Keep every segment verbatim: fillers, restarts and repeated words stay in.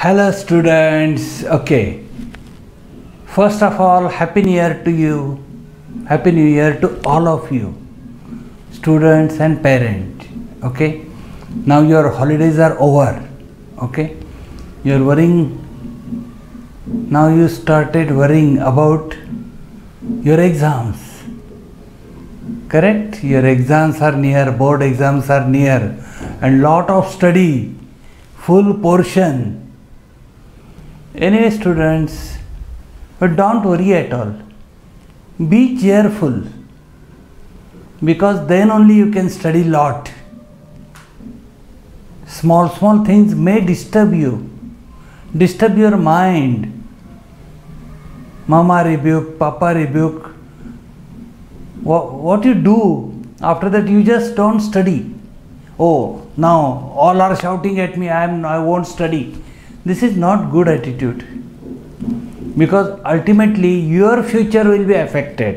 Hello students. Okay. First of all, Happy New Year to you. Happy New Year to all of you, students and parents. Okay. Now your holidays are over. Okay. You're worrying. Now you started worrying about your exams. Correct? Your exams are near, board exams are near, and lot of study, full portion. Anyway, students, but don't worry at all. Be cheerful, because then only you can study lot. Small, small things may disturb you, disturb your mind. Mama rebuke, Papa rebuke. What, what you do after that? You just don't study. Oh, now all are shouting at me. I am. I won't study. This is not good attitude, because ultimately your future will be affected.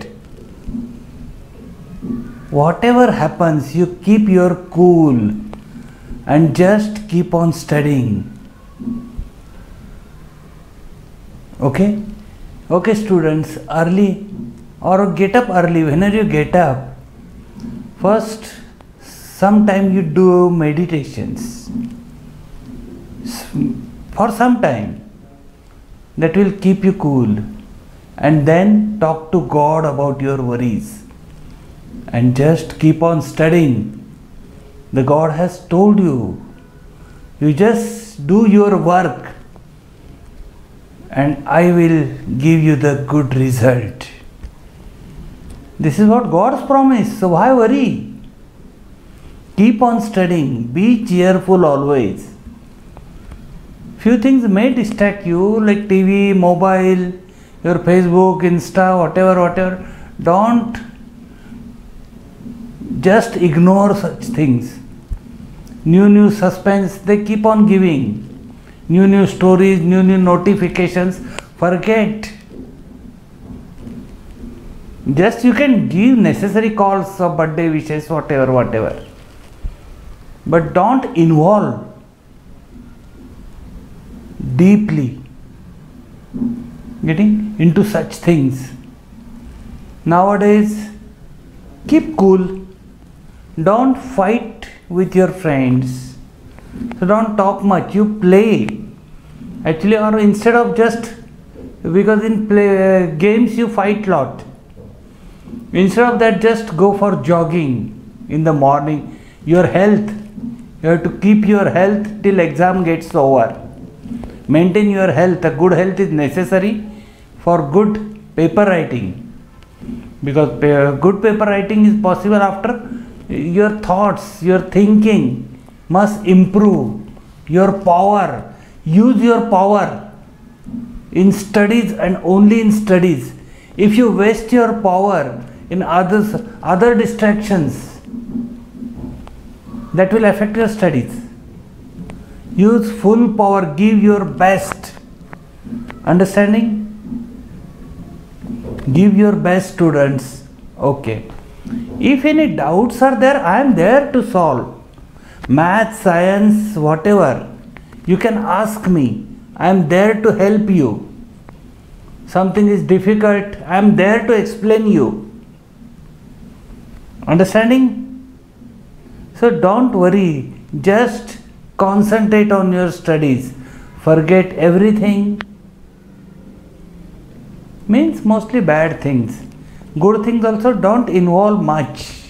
Whatever happens, you keep your cool and just keep on studying. Okay? Okay, students, early or get up early. Whenever you get up, first sometime you do meditations. For some time, that will keep you cool, and then talk to God about your worries and just keep on studying. The God has told you, you just do your work and I will give you the good result. This is what God's promise, so why worry? Keep on studying, be cheerful always. Few things may distract you, like T V, mobile, your Facebook, Insta, whatever, whatever. Don't just ignore such things. New, new suspense, they keep on giving. New, new stories, new, new notifications. Forget. Just you can give necessary calls of birthday wishes, whatever, whatever. But don't involve deeply getting into such things. Nowadays, keep cool. Don't fight with your friends. So don't talk much. You play. Actually, or instead of just, because in play uh, games you fight lot. Instead of that, just go for jogging in the morning. Your health. You have to keep your health till exam gets over. Maintain your health. A good health is necessary for good paper writing, because good paper writing is possible after your thoughts, your thinking must improve. Your power, use your power in studies and only in studies. If you waste your power in others, other distractions, that will affect your studies. Use full power, give your best. Understanding? Give your best, students. Okay. If any doubts are there, I am there to solve. Math, science, whatever. You can ask me. I am there to help you. Something is difficult, I am there to explain you. Understanding? So don't worry. Just concentrate on your studies. Forget everything. Means mostly bad things. Good things also don't involve much.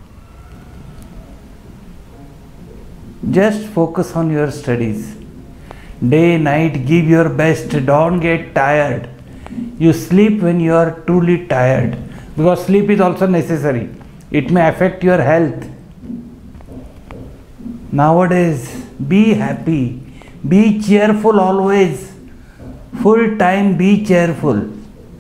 Just focus on your studies. Day, night, give your best. Don't get tired. You sleep when you are truly tired, because sleep is also necessary. It may affect your health. Nowadays, be happy, be cheerful always, full time be cheerful.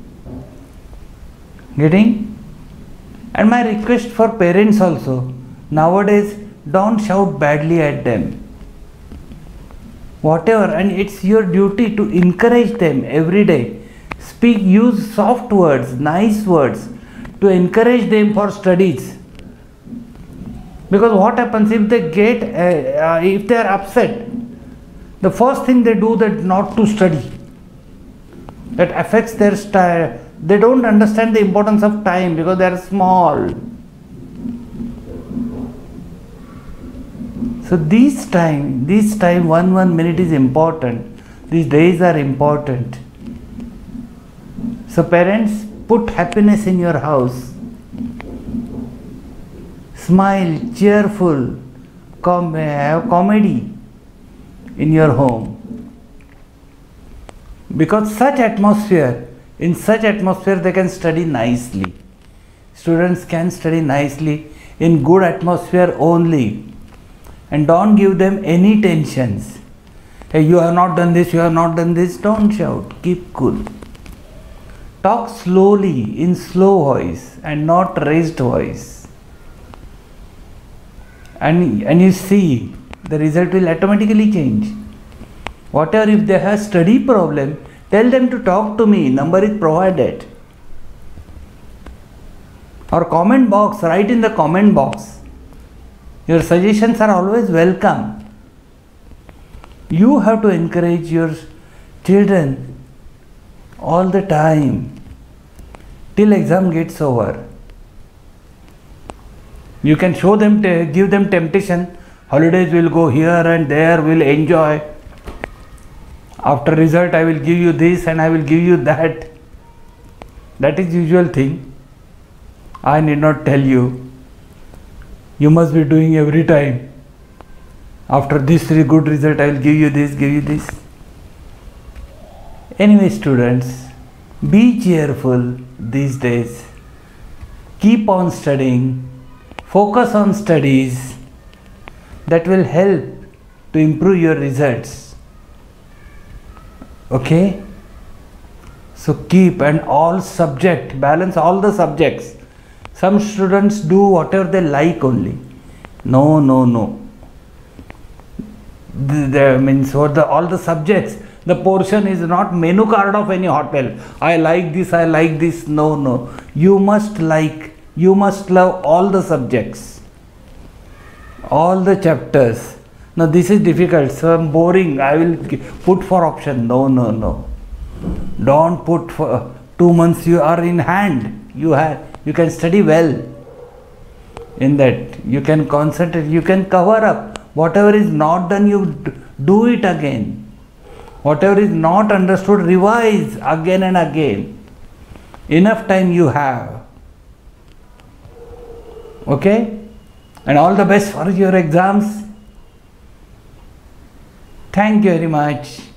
Getting? And my request for parents also, nowadays don't shout badly at them. Whatever, and it's your duty to encourage them every day. Speak, use soft words, nice words to encourage them for studies. Because what happens if they get, uh, uh, if they are upset, the first thing they do that not to study. That affects their style. They don't understand the importance of time because they are small. So this time, this time, one one minute is important. These days are important. So parents, put happiness in your house. Smile, cheerful, com have comedy in your home. Because such atmosphere, in such atmosphere they can study nicely. Students can study nicely in good atmosphere only. And don't give them any tensions. Hey, you have not done this, you have not done this. Don't shout, keep cool. Talk slowly, in slow voice and not raised voice. And, and you see, the result will automatically change. Whatever, if they have study problem, tell them to talk to me, number is provided. Or comment box, write in the comment box. Your suggestions are always welcome. You have to encourage your children all the time till exam gets over. You can show them, give them temptation. Holidays will go here and there, will enjoy. After result I will give you this and I will give you that. That is usual thing. I need not tell you. You must be doing every time. After this good result, I will give you this, give you this. Anyway, students, be cheerful these days. Keep on studying. Focus on studies. That will help to improve your results. Okay? So keep and all subject, balance all the subjects. Some students do whatever they like only. No, no, no. The, the, means for the all the subjects, the portion is not menu card of any hotel. I like this, I like this. No, no. You must like, you must love all the subjects, all the chapters. Now this is difficult, so I'm boring. I will put for option. No, no, no. Don't put for two months. You are in hand. You have. You can study well in that. You can concentrate, you can cover up. Whatever is not done, you do it again. Whatever is not understood, revise again and again. Enough time you have. Okay? And all the best for your exams. Thank you very much.